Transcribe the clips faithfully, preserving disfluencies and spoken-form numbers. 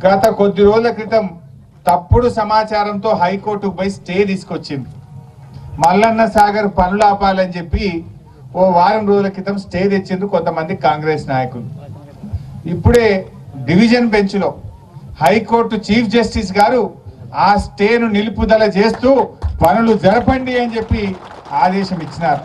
గత కొద్ది రోజుల క్రితం తప్పుడు సమాచారంతో హైకోర్టుకు పోయి స్టే తీసుకొచ్చింది. మల్లన్న సాగర్ పనులు ఆపాలని చెప్పి ఓ వారం రోజుల క్రితం స్టే తెచ్చింది కొంతమంది కాంగ్రెస్ నాయకులు. ఇప్పుడే డివిజన్ బెంచ్ లో హైకోర్టు చీఫ్ జస్టిస్ గారు ఆ స్టేను నిలుపుదల చేస్తూ పనులు జరపండి అని చెప్పి ఆదేశం ఇచ్చినారు.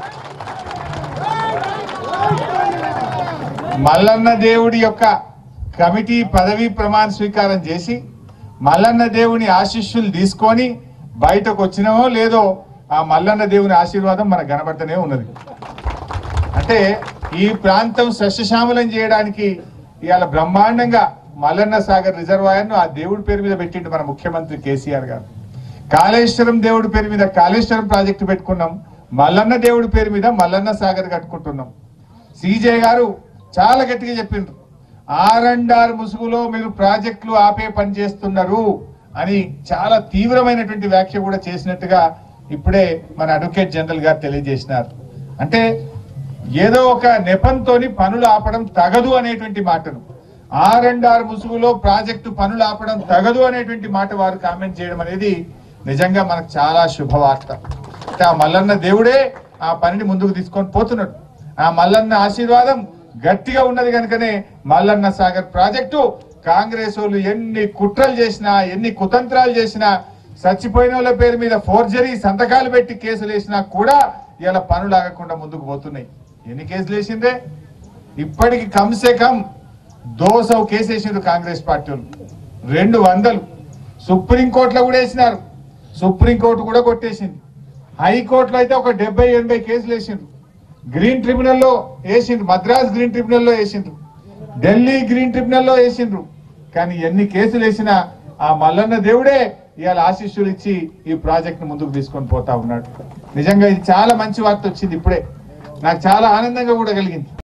మల్లన్న దేవుడి యొక్క కమిటీ పదవీ ప్రమాణ స్వీకారం చేసి మల్లన్న దేవుని ఆశీస్సులు తీసుకొని బయటకు వచ్చినామో లేదో ఆ మల్లన్న దేవుని ఆశీర్వాదం మనకు కనబడుతూనే ఉన్నది. అంటే ఈ ప్రాంతం సస్యశ్యామలం చేయడానికి ఇవాళ బ్రహ్మాండంగా మల్లన్న సాగర్ రిజర్వాయర్ ను ఆ దేవుడి పేరు మీద పెట్టిండు మన ముఖ్యమంత్రి కేసీఆర్ గారు. కాళేశ్వరం దేవుడి పేరు మీద కాళేశ్వరం ప్రాజెక్టు పెట్టుకున్నాం, మల్లన్న దేవుడి పేరు మీద మల్లన్న సాగర్ కట్టుకుంటున్నాం. సీజే గారు చాలా గట్టిగా చెప్పిండ్రు, ఆర్ అండ్ ఆర్ ముసుగులో మీరు ప్రాజెక్టులు ఆపే పని చేస్తున్నారు అని చాలా తీవ్రమైనటువంటి వ్యాఖ్య కూడా చేసినట్టుగా ఇప్పుడే మన అడ్వకేట్ జనరల్ గారు తెలియజేసినారు. అంటే ఏదో ఒక నెపంతోని పనులు ఆపడం తగదు అనేటువంటి మాటను, ఆర్ అండ్ ఆర్ ముసుగులో ప్రాజెక్టు పనులు ఆపడం తగదు అనేటువంటి మాట వారు కామెంట్ చేయడం అనేది నిజంగా మనకు చాలా శుభవార్త. అంటే ఆ మల్లన్న దేవుడే ఆ పనిని ముందుకు తీసుకొని పోతున్నాడు. ఆ మల్లన్న ఆశీర్వాదం గట్టిగా ఉన్నది కనుకనే మల్లన్న సాగర్ ప్రాజెక్టు కాంగ్రెస్ వాళ్ళు ఎన్ని కుట్రలు చేసినా ఎన్ని కుతంత్రాలు చేసినా చచ్చిపోయిన వాళ్ళ పేరు మీద ఫోర్జరీ సంతకాలు పెట్టి కేసులు వేసినా కూడా ఇలా పనులు ఆగకుండా ముందుకు పోతున్నాయి. ఎన్ని కేసులు వేసిందే ఇప్పటికి కమ్సే కమ్ దోసౌ కేసు వేసిండ్రు కాంగ్రెస్ పార్టీ వాళ్ళు, రెండు వందలు సుప్రీంకోర్టులో కూడా వేసినారు, సుప్రీంకోర్టు కూడా కొట్టేసింది. హైకోర్టులో అయితే ఒక డెబ్బై ఎనభై కేసులు వేసిండ్రు, గ్రీన్ ట్రిబ్యునల్లో వేసిండ్రు, మద్రాస్ గ్రీన్ ట్రిబ్యునల్లో వేసిండ్రు, ఢిల్లీ గ్రీన్ ట్రిబ్యునల్లో వేసిండ్రు. కానీ ఎన్ని కేసులు వేసినా ఆ మల్లన్న దేవుడే ఇవాళ ఆశీస్సులు ఇచ్చి ఈ ప్రాజెక్ట్ ను ముందుకు తీసుకొని పోతా ఉన్నాడు. నిజంగా ఇది చాలా మంచి వార్త వచ్చింది. ఇప్పుడే నాకు చాలా ఆనందంగా కూడా కలిగింది.